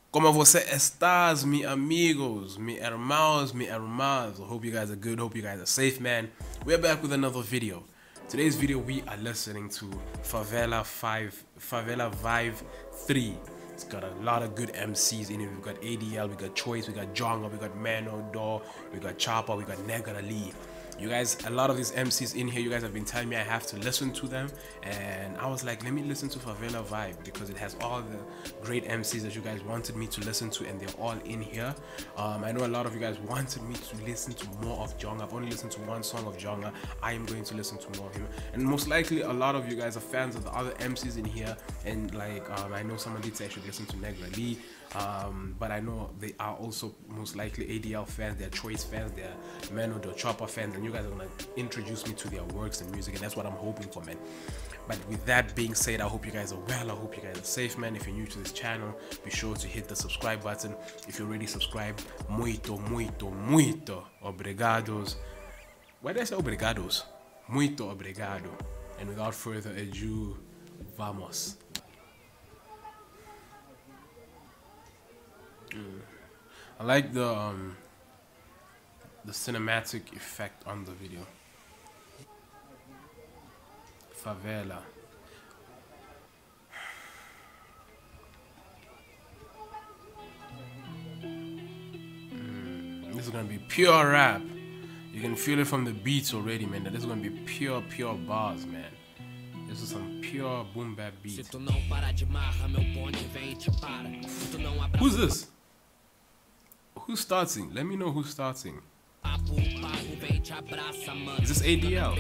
Como você estás, mi amigos, mi hermanos, mi hermanas? I hope you guys are good. Hope you guys are safe, man. We're back with another video. Today's video, we are listening to Favela Vibe 3. It's got a lot of good MCs in it. We've got ADL, we got Choice, we got Jonga, we got Mano Dor, we got Chopper, we got Negara Lee. You guys, a lot of these MCs in here, you guys have been telling me I have to listen to them, and I was like, let me listen to Favela Vibe because it has all the great MCs that you guys wanted me to listen to, and they're all in here. I know a lot of you guys wanted me to listen to more of Jonga. I've only listened to one song of Jonga. I am going to listen to more of him, and most likely a lot of you guys are fans of the other MCs in here, and like I know someone did say I should listen to Negra Lee, but I know they are also most likely ADL fans, they're Choice fans, they're Mano Dor Chopper fans, and you guys are gonna introduce me to their works and music, and that's what I'm hoping for, man. But with that being said, I hope you guys are well, I hope you guys are safe, man. If you're new to this channel, be sure to hit the subscribe button. If you're already subscribed, muito obrigados. Why did I say obrigados? Muito obrigado. And without further ado, vamos. I like the cinematic effect on the video. Favela. This is gonna be pure rap. You can feel it from the beats already, man. That this is gonna be pure bars, man. This is some pure boom bap beats. Who's this? Who's starting? Let me know who's starting. Is this ADL?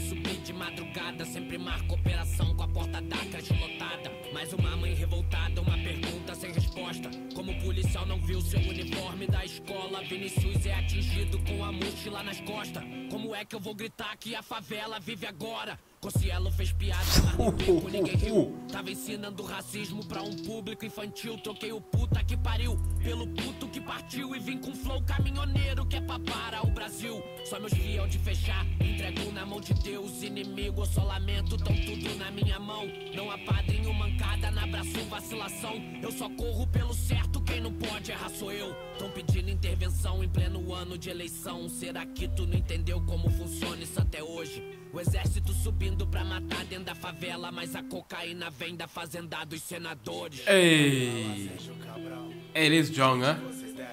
Mais uma mãe revoltada, uma pergunta sem resposta. Como o policial não viu seu uniforme da escola, Vinicius é atingido com a mochila nas costas. Como é que eu vou gritar que a favela vive agora? Cossielo fez piada, mas no bico ninguém riu. Tava ensinando racismo pra um público infantil. Troquei o puta que pariu pelo puto que partiu. E vim com flow caminhoneiro que é pra parar o Brasil. Só meus fiel de fechar, entrego na mão de Deus. Inimigo ou só lamento, tão tudo na minha mão. Não há padrinho, mancada, na abraço, vacilação. Eu só corro pelo certo, quem não pode errar sou eu. Tão pedindo intervenção em pleno ano de eleição. Será que tu não entendeu como funciona isso até hoje? O exército subindo pra matar dentro da favela, mas a cocaína vem da fazenda dos senadores. Hey, this Jonga.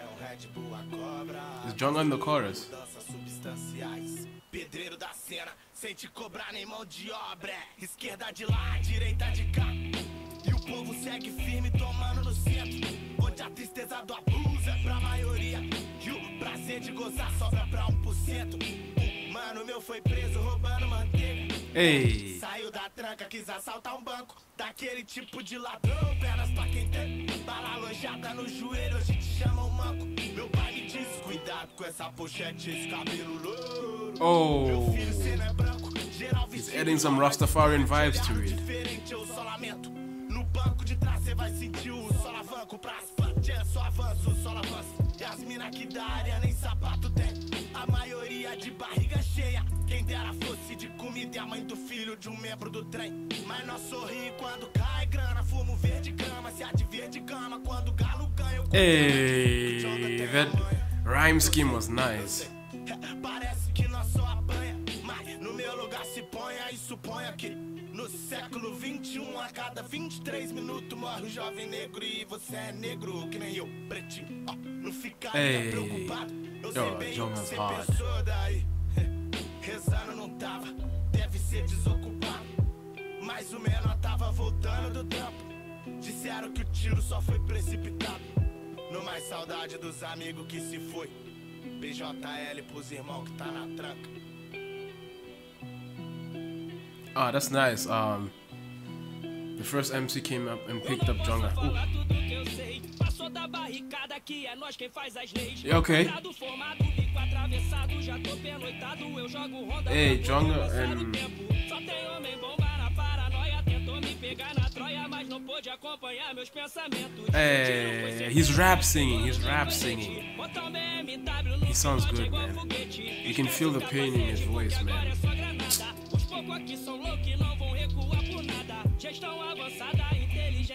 Is Jonga in the chorus? Pedreiro da cena, sem te cobrar nem mão de obra. Esquerda de lá, direita de cá. E o povo segue firme tomando no centro, onde a tristeza do abuso é pra maioria e o prazer de gozar sobra pra 1%. Mano meu foi preso roubando manteiga. Ei. Saiu da tranca, quis assaltar um banco. Daquele tipo de ladrão, pernas pra quem tem bala alojada no joelho, hoje te chamam manco. Meu pai me diz, cuidado com essa pochete, esse cabelo louro. Oh. Meu filho, cê não é branco, geral vestido. He's adding some Rastafarian vibes to it. Diferente, eu só lamento. No banco de trás cê vai sentir o solavanco. Pra asfalto é só avanço, só avanço. E as mina que da área nem sapato tem. A maioria de barriga cheia. Quem dera fosse de comida e a mãe do filho de um membro do trem. Mas nós sorri quando cai grana. Fumo verde grama, se há de verde cama. Quando o galo ganha, eu hey, that rhyme scheme was nice. Parece que nós só apanha, mas no meu lugar se ponha e suponha que no século 21 a cada 23 minutos morre um jovem negro. E você é negro que nem eu, pretinho. Não fica preocupado. Eu sei bem o que você pensou daí. Rezando não tava, deve ser desocupado. Mas o menor tava voltando do trampo. Disseram que o tiro só foi precipitado. No mais saudade dos amigos que se foi. BJL pros irmãos que tá na tranca. Oh, that's nice. The first MC came up and picked up Jonga. Yeah, okay. Hey, Jonga and he's rap singing. He sounds good, man. You can feel the pain in his voice, man.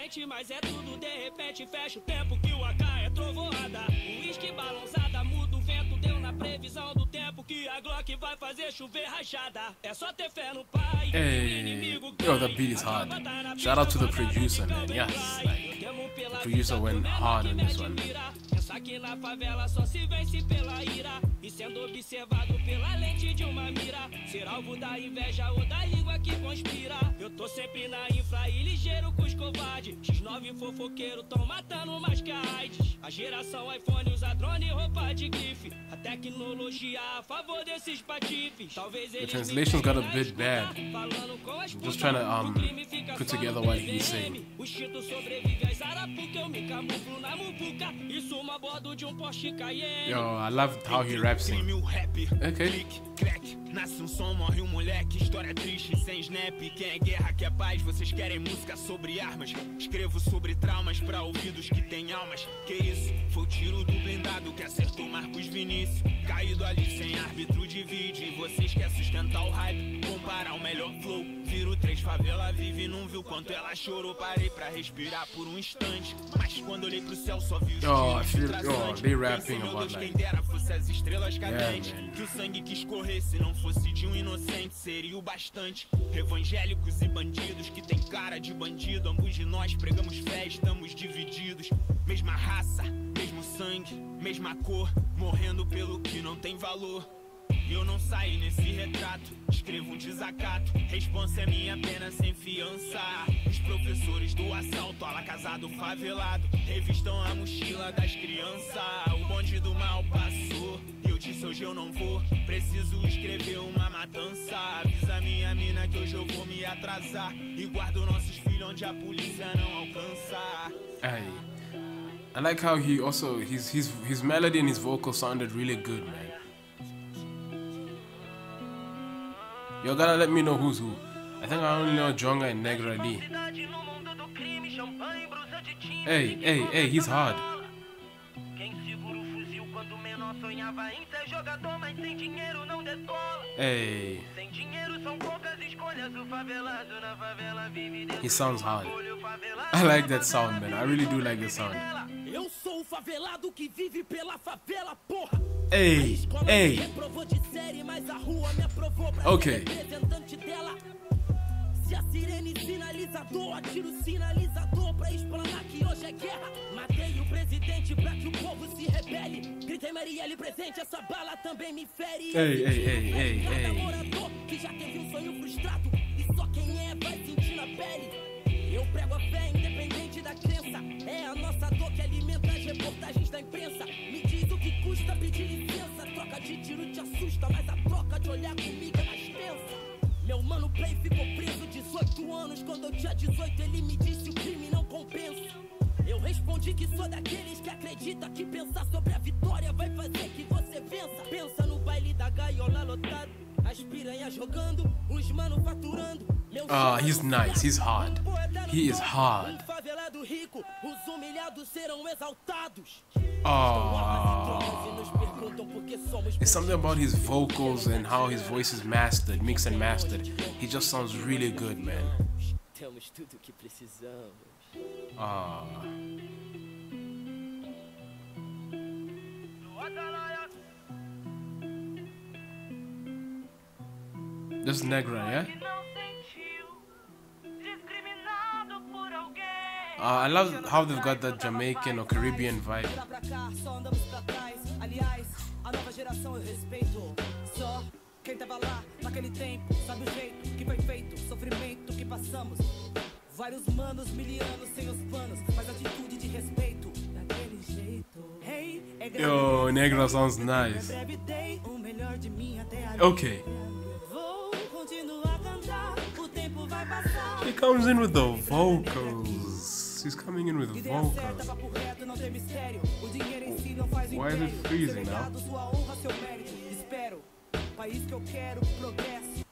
presente, mas é tudo de repente. Fecha o tempo que o AK é trovoada. O uísque balançada, muda o vento. Deu na previsão do tempo que a Glock vai fazer chover rajada. É só ter fé no pai. Hey, yo, the beat is hard. Shout out to the producer, man. Yes, like, the producer went hard on this one. Aqui na favela só se vence pela ira e sendo observado pela lente de uma mira. Ser alvo da inveja ou da língua que conspira. Eu tô sempre na infra e ligeiro com os covardes. X9 fofoqueiro tão matando mais que a AIDS. A geração iPhone usa drone e roupa de grife. A tecnologia a favor desses patifes. Talvez The translation's got a bit bad. I'm just trying to put together what he's saying. O instinto sobrevive às arapuca. Eu me camuflo na muvuca. Isso uma bordo de Porsche Cayenne. Yo, I love how he raps it. Okay. Nasce som, morre moleque, história triste, sem snap. Quem é guerra, quer paz, vocês querem música sobre armas. Escrevo sobre traumas pra ouvidos que têm almas. Que isso? Foi o tiro do blindado que acertou Marcos Vinícius. Caído ali sem árbitro de vídeo. E vocês querem sustentar o hype, comparar o melhor flow. Viro 3 favela, vive, não viu quanto ela chorou. Parei pra respirar por um instante, mas quando olhei pro céu só vi os they rapping about like, que o sangue que escorresse não fosse de um inocente, seria o bastante. Evangélicos e bandidos que tem cara de bandido. Ambos de nós pregamos fé, estamos divididos. Mesma raça, mesmo sangue, mesma cor, morrendo pelo que não tem valor. Eu não saí nesse retrato, escrevo um desacato. Responsa é minha pena sem fiança. Os professores do assalto, ala casado favelado, revistam a mochila das crianças. O bonde do mal passou, eu disse hoje eu não vou. Preciso escrever uma matança. Avisa minha mina que hoje eu vou me atrasar. E guardo nossos filhos onde a polícia não alcança. Hey, I like how he also, his melody and his vocal sounded really good, man. You gotta let me know who's who. I think I only know Jonga and Negra D. Hey, he's hard. Hey. He sounds hard. I like that sound, man. I really do like the sound. Eu sou o favelado que vive pela favela, porra. Hey. Okay. Se a sirene sinalizador, atiro sinalizador pra explanar que hoje é guerra. Matei o presidente pra que o povo se rebele. Gritei Marielle presente, essa bala também me fere. Hey. Morador que já teve um sonho frustrado e só quem é vai sentir na pele. Eu prego a fé independente da crença. É a nossa dor que alimenta as reportagens da imprensa. Me diz o que custa pedir licença. Troca de tiro te assusta, mas a troca de olhar comigo é mais tensa. Meu mano Play ficou preso 18 anos. Quando eu tinha 18 ele me disse o crime não compensa. Eu respondi que sou daqueles que acredita que pensar sobre a vitória vai fazer que você vença. Pensa no baile da gaiola lotado, as piranhas jogando, os mano faturando. He's nice, he's hard. He is hard. Os humilhados serão exaltados. It's something about his vocals and how his voice is mastered, mixed and mastered. He just sounds really good, man. Temos tudo que precisamos. This Negra, yeah? I love how they've got that Jamaican or Caribbean vibe. Quem tava lá naquele tempo sabe o jeito que foi feito, o sofrimento que passamos. Vários manos milianos sem os panos, mas atitude de respeito daquele jeito. Hey, Yo, Negra sounds nice. Okay. He comes in with the vocals. He's coming in with vocals. Why is it freezing now? País que eu quero progresso.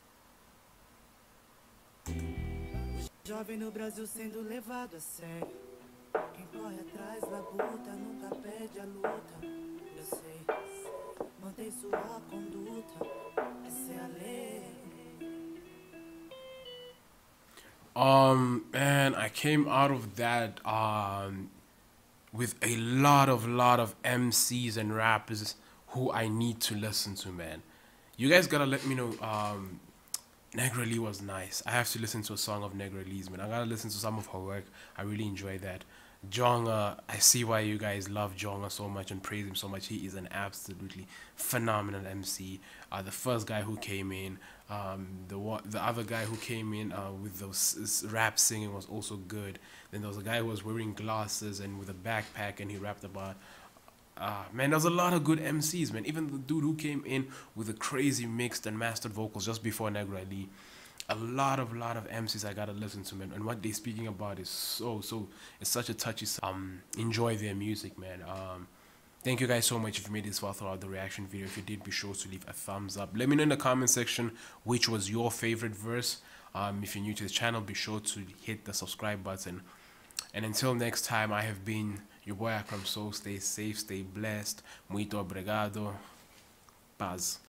Jovem no Brasil sendo levado a sério. Quem corre atrás da luta nunca perde a luta. Eu sei, mantém sua conduta. Essa é a lei. Man, I came out of that with a lot of MCs and rappers who I need to listen to, man. You guys gotta let me know. Negra Lee was nice. I have to listen to a song of Negra Lee's, man. I gotta listen to some of her work. I really enjoy that. Jonga, I see why you guys love Jonga so much and praise him so much. He is an absolutely phenomenal MC. The first guy who came in, the other guy who came in with those rap singing was also good. Then there was a guy who was wearing glasses and with a backpack and he rapped about. Man, there's a lot of good MCs, man. Even the dude who came in with the crazy mixed and mastered vocals just before Negra Lee. A lot of MCs I gotta listen to, man. And what they're speaking about is it's such a touchy. Enjoy their music, man. Thank you guys so much if you made this far throughout the reaction video. If you did, be sure to leave a thumbs up. Let me know in the comment section which was your favorite verse. If you're new to the channel, be sure to hit the subscribe button. And until next time, I have been your boy Akram Soul. Stay safe, stay blessed. Muito obrigado. Paz.